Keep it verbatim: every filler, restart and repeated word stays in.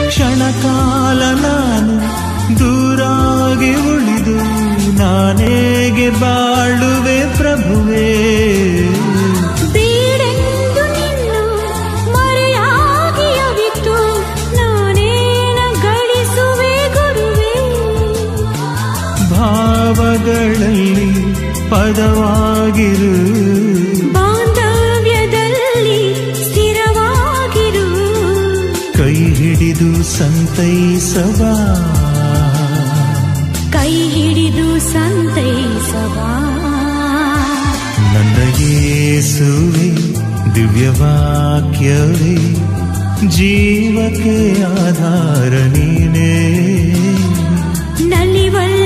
ಕ್ಷಣಕಾಲ ನಾನು ದೂರಾಗಿ ಉಳಿದು ನಾನೇಗೆ ಬಾಳುವೆ ಪ್ರಭುವೇ. ಬೇಡೆಂದು ನಿನ್ನ ಮರೆಯಾಗಿ ಅವಿತು ನಾನೇನ ಗಳಿಸುವೆ ಗುರುವೇ. ಭಾವಗಳಲ್ಲಿ ಪದವಾಗಿರು, ಬಾಂಧವ್ಯದಲ್ಲಿ ಸ್ಥಿರವಾಗಿರು. ಕೈ ಹಿಡಿದು ಸಂತೈಸಬಾ, ಕೈ ಹಿಡಿದು ಸಂತೈಸಬಾ. ನನ್ನ ಯೇಸುವೆ ದಿವ್ಯವಾಕ್ಯವೇ, ಜೀವಕ್ಕೆ ಆಧಾರ ನೀನೇ. ನಲಿವಲ್ಲ